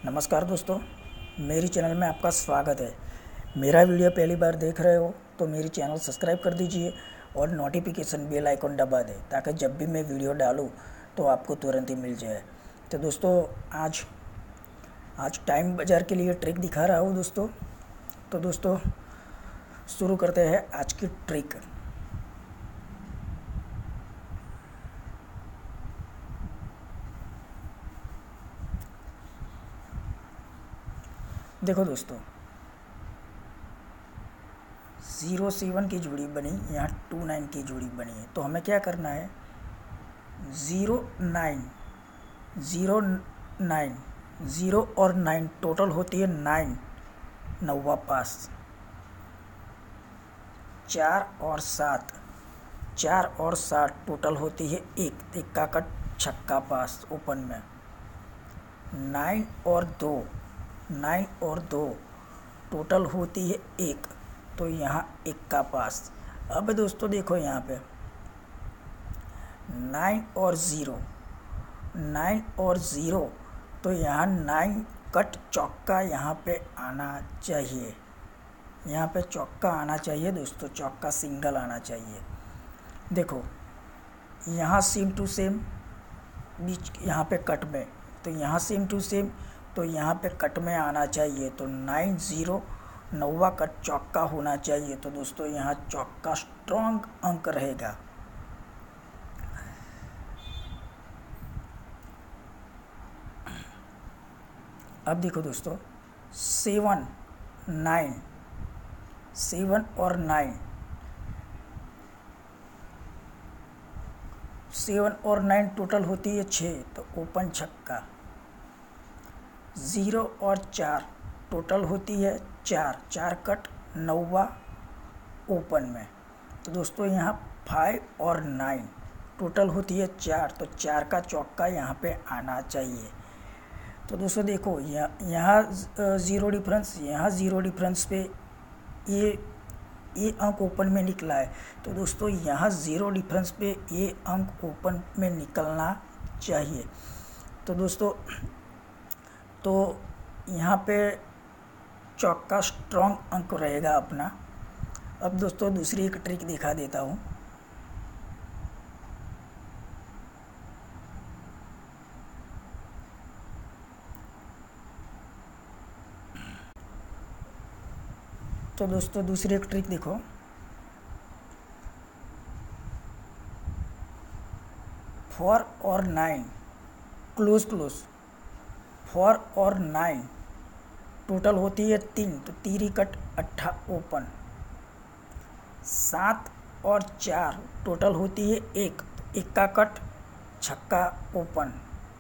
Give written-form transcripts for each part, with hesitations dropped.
नमस्कार दोस्तों, मेरी चैनल में आपका स्वागत है। मेरा वीडियो पहली बार देख रहे हो तो मेरी चैनल सब्सक्राइब कर दीजिए और नोटिफिकेशन बेल आइकन दबा दें ताकि जब भी मैं वीडियो डालूं तो आपको तुरंत ही मिल जाए। तो दोस्तों आज टाइम बाजार के लिए ट्रिक दिखा रहा हूँ दोस्तों। तो दोस्तों शुरू करते हैं आज की ट्रिक। देखो दोस्तों, 07 की जोड़ी बनी, यहाँ 29 की जोड़ी बनी है। तो हमें क्या करना है, 09 0 और 9 टोटल होती है 9, नौवा पास। 4 और 7 टोटल होती है एक का कट छक्का पास ओपन में। 9 और 2 टोटल होती है 1, तो यहाँ 1 का पास। अब दोस्तों देखो यहाँ पे 9 और 0 तो यहाँ 9 कट चौका यहाँ पे आना चाहिए। यहाँ पे चौका आना चाहिए दोस्तों, चौका सिंगल आना चाहिए। देखो यहाँ सेम टू सेम बीच यहाँ पे कट में, तो यहाँ सेम टू सेम, तो यहाँ पे कट में आना चाहिए। तो 9 0 नौवा कट चौका होना चाहिए। तो दोस्तों यहाँ चौका स्ट्रॉन्ग अंक रहेगा। अब देखो दोस्तों 7 और 9 टोटल होती है 6, तो ओपन छक्का। 0 और 4 टोटल होती है 4 कट नौवा ओपन में। तो दोस्तों यहाँ 5 और 9 टोटल होती है 4, तो 4 का चौका यहाँ पे आना चाहिए। तो दोस्तों देखो यहाँ ज़ीरो डिफरेंस, यहाँ ज़ीरो डिफरेंस पे ये अंक ओपन में निकला है। तो दोस्तों यहाँ ज़ीरो डिफरेंस पे ये अंक ओपन में निकलना चाहिए। तो दोस्तों यहाँ पे चौका स्ट्रॉन्ग अंक रहेगा अपना। अब दोस्तों दूसरी एक ट्रिक दिखा देता हूँ। तो दोस्तों दूसरी एक ट्रिक देखो, 4 और 9 क्लोज 4 और 9 टोटल होती है 3, तो तीरी कट 8 ओपन। 7 और 4 टोटल होती है 1 का कट छक्का ओपन।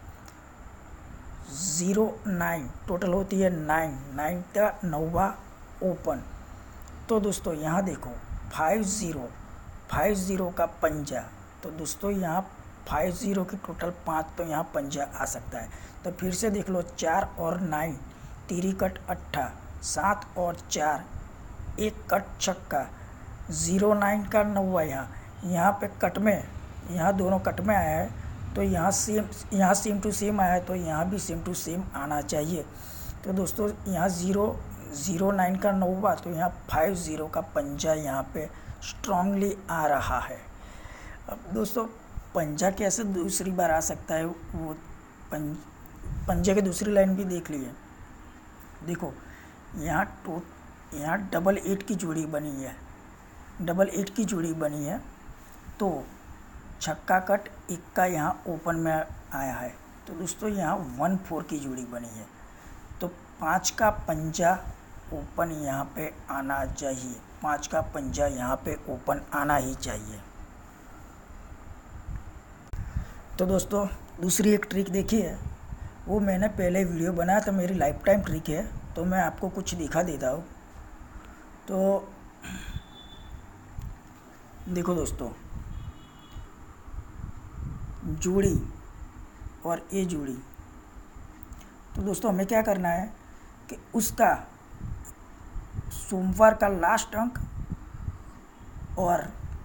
0 9 टोटल होती है 9 का नौवा ओपन। तो दोस्तों यहाँ देखो 5 0 का पंजा। तो दोस्तों यहाँ 5 0 की टोटल 5, तो यहाँ पंजा आ सकता है। तो फिर से देख लो 4 और 9 तीरी कट 8, 7 और 4 1 कट छक्का। 0 9 का नौवा यहाँ पे कट में, यहाँ दोनों कट में आया है। तो यहाँ सेम टू सेम आया है, तो यहाँ भी सेम टू सेम आना चाहिए। तो दोस्तों यहाँ 0 9 का नौवा, तो यहाँ 5 0 का पंजा यहाँ पे स्ट्रांगली आ रहा है। अब दोस्तों पंजा कैसे दूसरी बार आ सकता है, वो पंजे की दूसरी लाइन भी देख लिए। देखो यहाँ 8 की जोड़ी बनी है, 8 की जोड़ी बनी है। तो छक्का कट 1 का यहाँ ओपन में आया है। तो दोस्तों यहाँ 1 4 की जोड़ी बनी है। तो 5 का पंजा ओपन यहाँ पे आना चाहिए, 5 का पंजा यहाँ पे ओपन आना ही चाहिए। तो दोस्तों दूसरी एक ट्रिक देखिए, वो मैंने पहले वीडियो बनाया था, मेरी लाइफ टाइम ट्रिक है, तो मैं आपको कुछ दिखा देता हूँ। तो देखो दोस्तों जोड़ी और ये जोड़ी। तो दोस्तों हमें क्या करना है कि उसका सोमवार का लास्ट अंक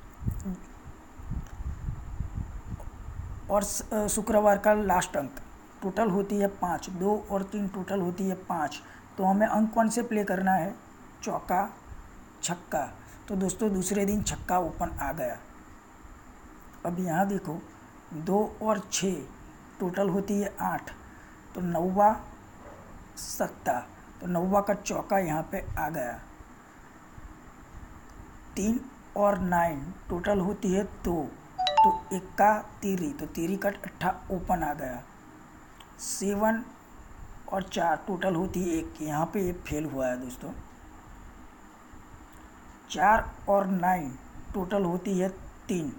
और शुक्रवार का लास्ट अंक टोटल होती है 5, 2 और 3 टोटल होती है 5। तो हमें अंक कौन से प्ले करना है? चौका छक्का। तो दोस्तों दूसरे दिन छक्का ओपन आ गया। अब यहाँ देखो 2 और 6 टोटल होती है 8, तो 9वां सत्ता, तो 9वां का चौका यहाँ पे आ गया। 3 और 9 टोटल होती है 2, तो 1 का तीरी, तो तीरी कट अट्ठा ओपन आ गया। 7 और 4 टोटल होती है 1, यहाँ पे ये फेल हुआ है दोस्तों। 4 और 9 टोटल होती है 3,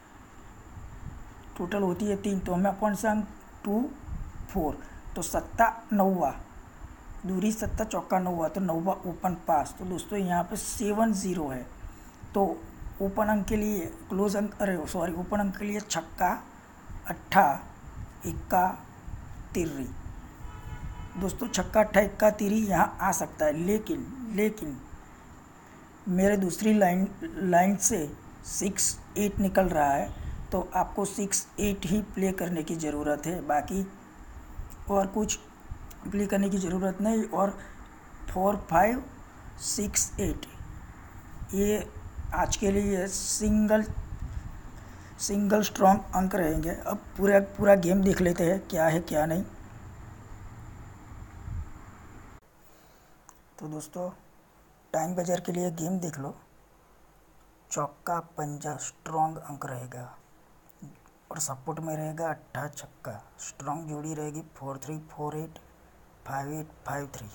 टोटल होती है 3, तो हमें कौन सा अंक? 2 4, तो सत्ता 9वां, दूरी सत्ता चौका 9वां, तो 9वां ओपन पास। तो दोस्तों यहाँ पे 7 0 है। तो ओपन अंक के लिए क्लोज अंक, ओपन अंक के लिए छक्का अट्ठा इक्का तिर्री। दोस्तों छक्का अट्ठा इक्का तिर्री यहाँ आ सकता है, लेकिन मेरे दूसरी लाइन से 6 8 निकल रहा है, तो आपको 6 8 ही प्ले करने की ज़रूरत है, बाकी और कुछ प्ले करने की ज़रूरत नहीं। और 4 5 6 8 ये आज के लिए सिंगल स्ट्रॉन्ग अंक रहेंगे। अब पूरा गेम देख लेते हैं क्या है क्या नहीं। तो दोस्तों टाइम बजर के लिए गेम देख लो। चौका पंजा स्ट्रॉन्ग अंक रहेगा और सपोर्ट में रहेगा अट्ठा छक्का। स्ट्रॉन्ग जोड़ी रहेगी 4 3 4 8 5 8 5 3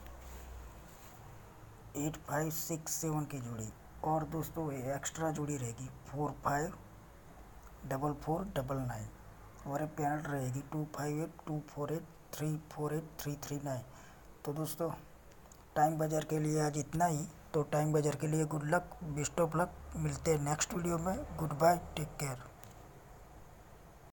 8 5 6 7 की जोड़ी। और दोस्तों एक्स्ट्रा जोड़ी रहेगी 4 5 4 4 9 9 और पेनल्ट रहेगी 2 5 8 2 4 8 3 4 8 3 3 9। तो दोस्तों टाइम बजर के लिए आज इतना ही। तो टाइम बजर के लिए good luck, best of luck. मिलते हैं नेक्स्ट वीडियो में। Goodbye, take care.